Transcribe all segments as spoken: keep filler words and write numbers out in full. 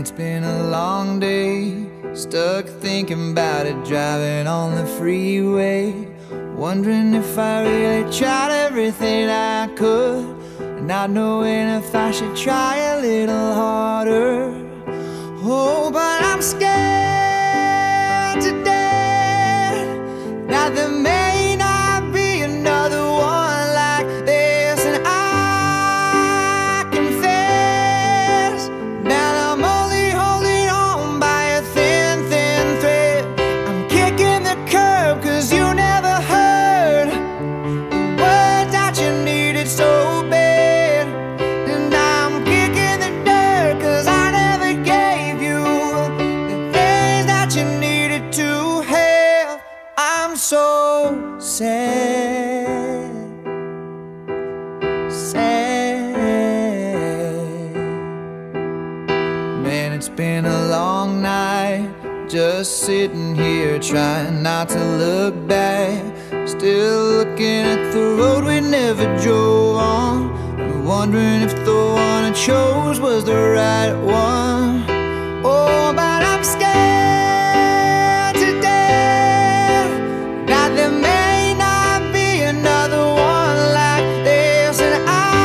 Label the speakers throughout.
Speaker 1: it's been a long day, stuck thinking about it, driving on the freeway, wondering if I really tried everything I could, and not knowing if I should try a little harder. Oh, but I'm scared to death that there may not be another one like this, and I confess that I'm only holding on by a thin, thin thread. I'm kicking the curb 'cause you never heard the words that you needed so bad, and I'm kicking the dirt 'cause I never gave you the things that you needed to have. I'm so sad, sad. Man, it's been a long night, just sitting here trying not to look back, still looking at the road we never drove on, and wondering if the one I chose was the right one. Oh, but I'm scared to death that there may not be another one like this, and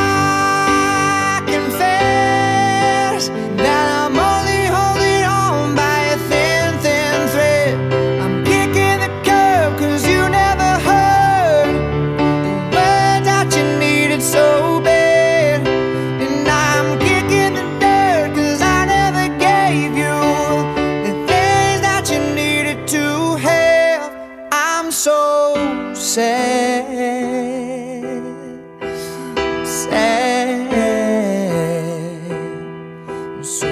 Speaker 1: I confess that I'm only holding on by a thin, thin thread. I'm kicking the curb 'cause you never heard the words that you needed so bad, and I'm kicking the dirt 'cause I never gave you the things that you needed to have. I'm so sad, sad, so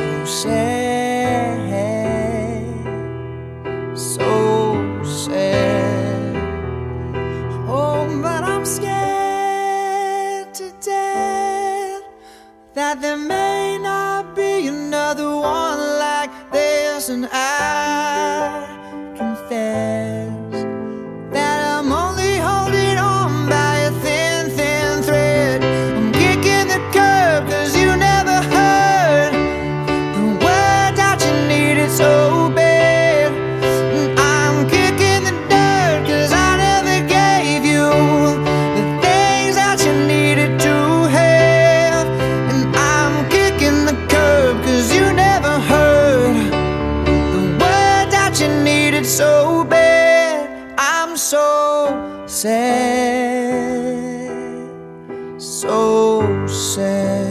Speaker 1: sad, so sad. Oh, but I'm scared to death that there may not be another one like this, and I confess that I'm only holding on by a thin, thin thread. I'm kicking the curb 'cause you never heard the words that you needed so bad, and I'm kicking the dirt 'cause I never gave you the things that you needed to have, and I'm kicking the curb 'cause you never heard the words that you needed so bad. I'm so sad, so sad.